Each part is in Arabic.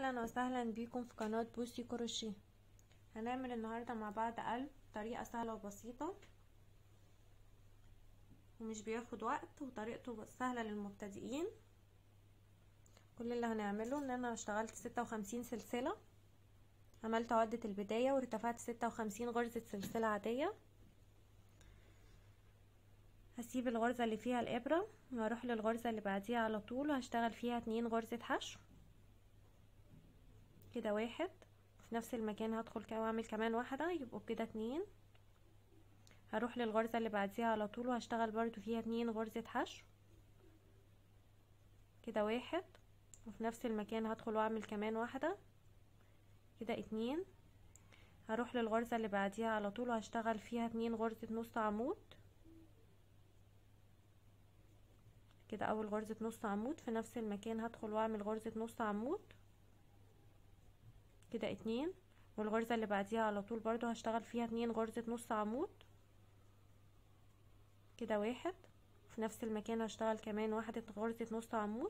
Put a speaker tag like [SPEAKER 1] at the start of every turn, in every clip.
[SPEAKER 1] اهلا وسهلا بيكم في قناة بوسي كروشيه. هنعمل النهاردة مع بعض قلب طريقة سهلة وبسيطة ومش بياخد وقت وطريقته سهلة للمبتدئين. كل اللي هنعمله ان انا اشتغلت 56 سلسلة، عملت عقدة البداية وارتفعت 56 غرزة سلسلة عادية. هسيب الغرزة اللي فيها الابرة وهروح للغرزة اللي بعديها على طول وهشتغل فيها 2 غرزة حشو كده، واحد في نفس المكان هدخل واعمل كمان واحدة، يبقوا كده 2. هروح للغرزة اللي بعديها على طول وهشتغل برضو فيها 2 غرزة حشو كده، واحد وفي نفس المكان هدخل واعمل كمان واحدة كده 2. هروح للغرزة اللي بعديها على طول وهشتغل فيها 2 غرزة نص عمود كده، اول غرزة نص عمود في نفس المكان هدخل واعمل غرزة نص عمود كده 2. والغرزة اللي بعديها على طول برضو هشتغل فيها 2 غرزة نص عمود كده، واحد في نفس المكان هشتغل كمان واحدة غرزة نص عمود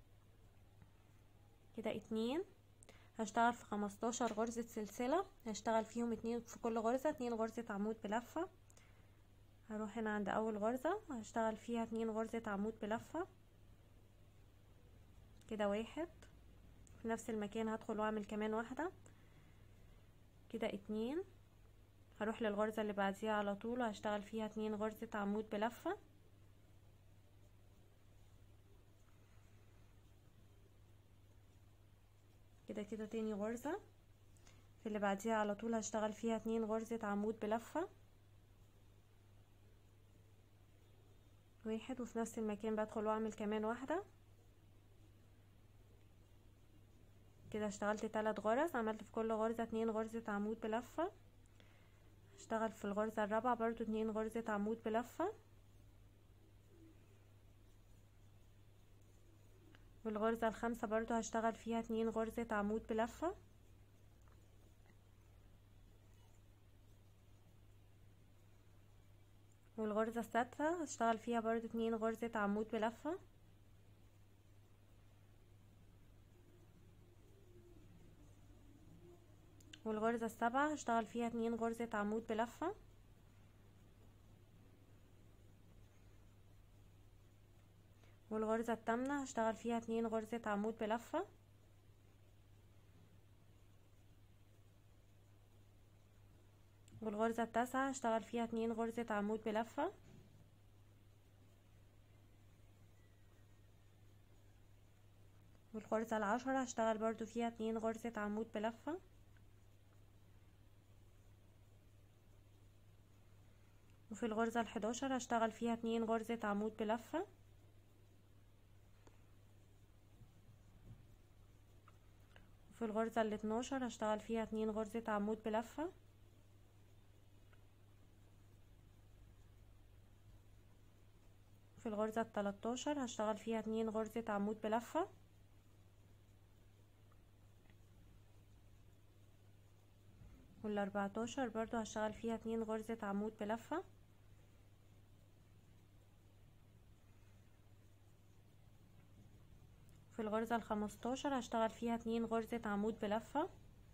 [SPEAKER 1] كده 2. هشتغل في 15 غرزة سلسلة، هشتغل فيهم 2 في كل غرزة 2 غرزة عمود بلفة. هروح هنا عند اول غرزة هشتغل فيها 2 غرزة عمود بلفة كده، واحد في نفس المكان هدخل واعمل كمان واحدة كده 2. هروح للغرزة اللي بعديها على طول وهشتغل فيها 2 غرزة عمود بلفة كده. تاني غرزة في اللي بعديها على طول هشتغل فيها 2 غرزة عمود بلفة واحد، وفي نفس المكان بدخل واعمل كمان واحدة كده. اشتغلت 3 غرز، عملت في كل غرزة 2 غرزة عمود بلفة. اشتغل في الغرزة الرابعة برضو 2 غرزة عمود بلفة، والغرزة الخامسة برضو هشتغل فيها 2 غرزة عمود بلفة والغرزة السادسة هشتغل فيها برضو 2 غرزة عمود بلفة والغرزة السابعة هشتغل فيها 2 غرزة عمود بلفة والغرزة الثامنة هشتغل فيها 2 غرزة عمود بلفة والغرزة التاسعة هشتغل فيها 2 غرزة عمود بلفة والغرزة العشرة هشتغل برضو فيها 2 غرزة عمود بلفة وفي الغرزة ال11 هشتغل فيها 2 غرزة عمود بلفة وفي الغرزة ال12 هشتغل فيها 2 غرزة عمود بلفة في الغرزة ال13 هشتغل فيها 2 غرزة عمود بلفة وال14 برضو هشتغل فيها 2 غرزة عمود بلفة في الغرزة ال15 هشتغل فيها 2 غرزة عمود بلفة.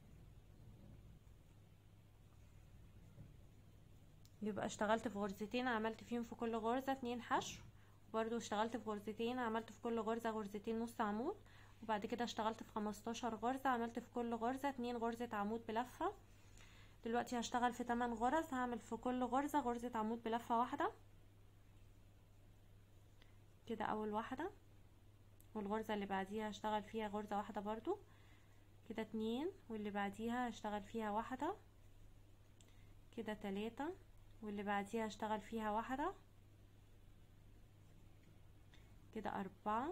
[SPEAKER 1] يبقى اشتغلت في غرزتين عملت فيهم في كل غرزة 2 حشو، وبرضو اشتغلت في غرزتين عملت في كل غرزة غرزتين نص عمود، وبعد كده اشتغلت في 15 غرزة عملت في كل غرزة 2 غرزة عمود بلفة. دلوقتي هشتغل في 8 غرز، هعمل في كل غرزة غرزة عمود بلفة واحدة كده، اول واحدة والغرزة اللي بعديها هشتغل فيها غرزة واحدة برضو كده 2، واللي بعديها هشتغل فيها واحدة كده 3، واللي بعديها هشتغل فيها واحدة كده 4،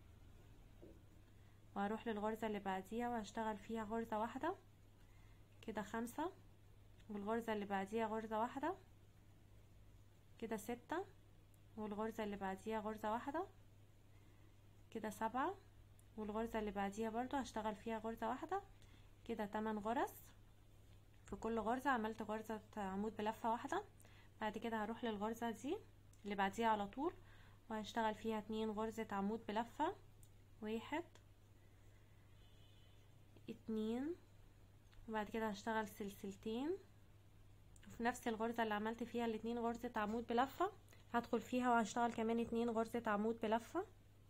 [SPEAKER 1] وهروح للغرزة اللي بعديها وهشتغل فيها غرزة واحدة كده 5، والغرزة اللي بعديها غرزة واحدة كده 6، والغرزة اللي بعديها غرزة واحدة كده 7، والغرزة اللي بعديها برضو هشتغل فيها غرزة واحدة كده 8 غرز. في كل غرزة عملت غرزة عمود بلفة واحدة. بعد كده هروح للغرزة دي اللي بعديها على طول وهشتغل فيها 2 غرزة عمود بلفة، 1 2 وبعد كده هشتغل سلسلتين، وفي نفس الغرزة اللي عملت فيها الاتنين غرزة عمود بلفة هدخل فيها وهشتغل كمان 2 غرزة عمود بلفة.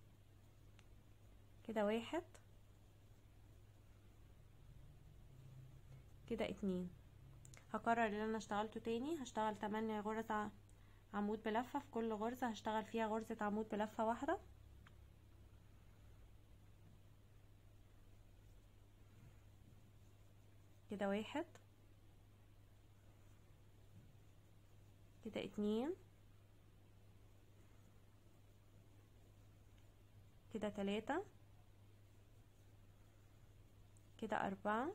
[SPEAKER 1] كده 1 كده 2. هكرر اللي انا اشتغلته تاني، هشتغل 8 غرز عمود بلفة، في كل غرزة هشتغل فيها غرزة عمود بلفة واحدة. كده 1 كده 2 كده 3 كده 4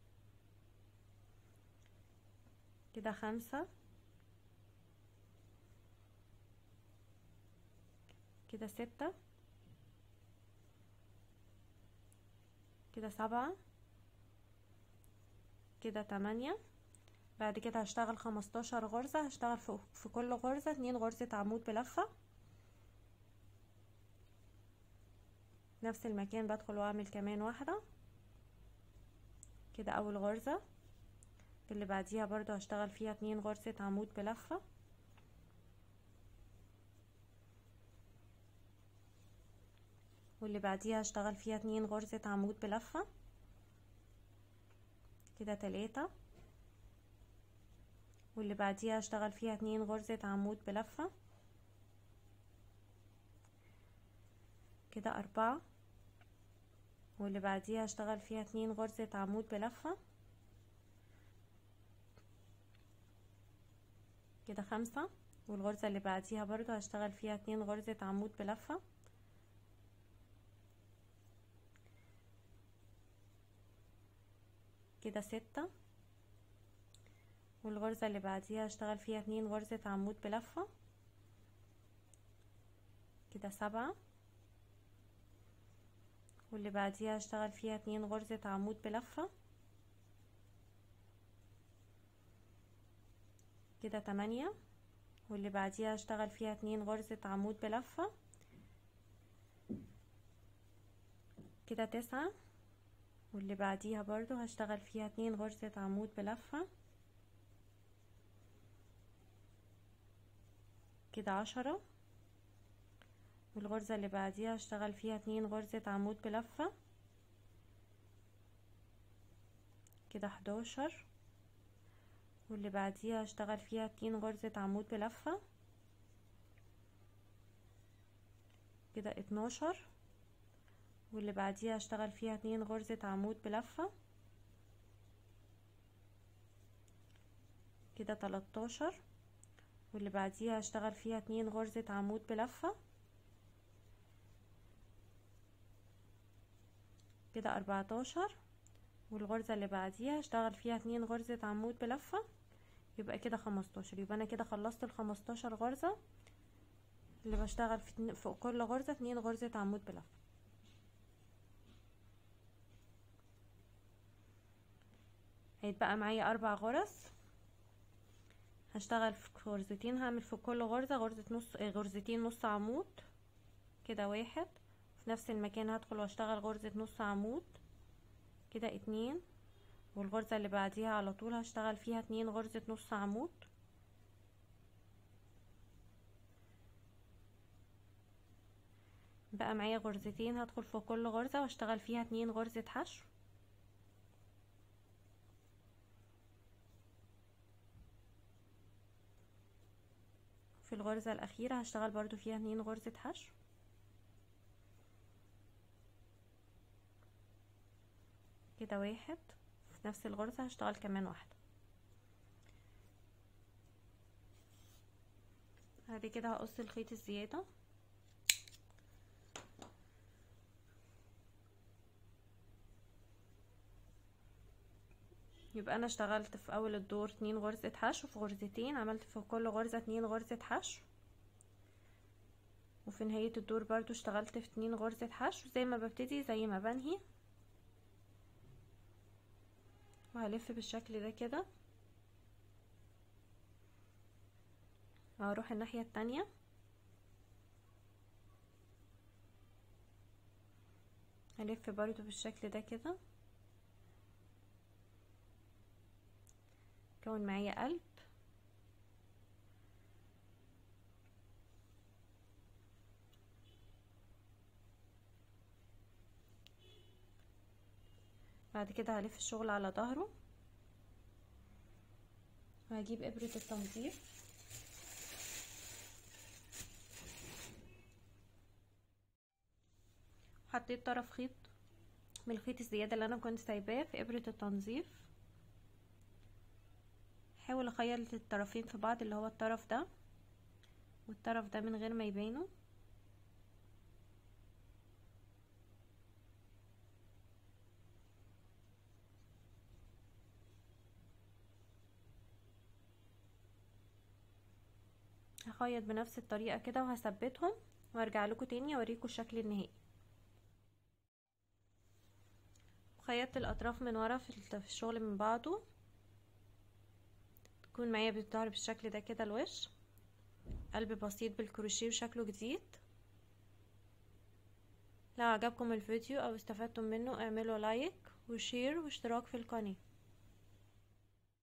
[SPEAKER 1] كده 5 كده 6 كده 7 كده 8. بعد كده هشتغل 15 غرزة، هشتغل في كل غرزة 2 غرزة عمود بلفة. نفس المكان بدخل واعمل كمان واحدة. كده اول غرزة، اللي بعديها برضو هشتغل فيها 2 غرزة عمود بلفة. واللي بعديها هشتغل فيها 2 غرزة عمود بلفة. كده 3 واللي بعديها هشتغل فيها 2 غرزة عمود بلفة. كده 4 واللي بعديها هشتغل فيها 2 غرزة عمود بلفة. كده 5 والغرزة اللي بعديها برضو هشتغل فيها 2 غرزة عمود بلفة. كده 6 والغرزة اللي بعديها هشتغل فيها 2 غرزة عمود بلفة. كده 7 واللي بعديها هشتغل فيها 2 غرزة عمود بلفة. كده 8 واللي بعديها هشتغل فيها 2 غرزة عمود بلفة. كده 9 واللي بعديها برضو هشتغل فيها 2 غرزة عمود بلفة. كده 10 والغرزة اللي بعديها هشتغل فيها 2 غرزة عمود بلفة. كده 11 واللي بعديها هشتغل فيها 2 غرزة عمود بلفة. كده 12 واللي بعديها هشتغل فيها 2 غرزة عمود بلفة. كده 13 واللي بعديها هشتغل فيها 2 غرزة عمود بلفة. كده 14 والغرزة اللي بعديها هشتغل فيها 2 غرزة عمود بلفة. يبقى كده 15. يبقى انا كده خلصت ال15 غرزة اللي بشتغل في كل غرزة 2 غرزة عمود بلفة. هيتبقى معايا 4 غرز، هشتغل في غرزتين، هعمل في كل غرزة غرزتين نص عمود. كده 1 في نفس المكان هدخل واشتغل غرزة نص عمود. كده 2 والغرزة اللي بعديها على طول هشتغل فيها 2 غرزة نص عمود. بقى معايا غرزتين، هدخل في كل غرزة واشتغل فيها 2 غرزة حشو. في الغرزة الأخيرة هشتغل برضو فيها 2 غرزة حشو. كده 1 في نفس الغرزة هشتغل كمان واحدة. بعد كده هقص الخيط الزيادة. يبقى انا اشتغلت في اول الدور 2 غرزة حشو، في غرزتين عملت في كل غرزة 2 غرزة حشو، وفي نهاية الدور برضو اشتغلت في 2 غرزة حشو. زي ما ببتدي زي ما بنهي، وهلف بالشكل ده كده، وهروح الناحية التانية هلف برضو بالشكل ده كده، كون معايا قلب. بعد كده هلف الشغل على ظهره، وهجيب ابرة التنظيف حطيت طرف خيط من الخيط الزيادة اللي انا كنت سايباه في ابرة التنظيف. حاول اخيط الطرفين في بعض، اللي هو الطرف ده والطرف ده من غير ما يبانوا. هخيط بنفس الطريقة كده وهثبتهم وارجع لكم تاني اوريكم الشكل النهائي. خيطت الاطراف من ورا في الشغل من بعضه، تكون معايا بالظهر بالشكل ده كده الوش. قلب بسيط بالكروشيه وشكله جديد. لو عجبكم الفيديو او استفدتم منه اعملوا لايك وشير واشتراك في القناة.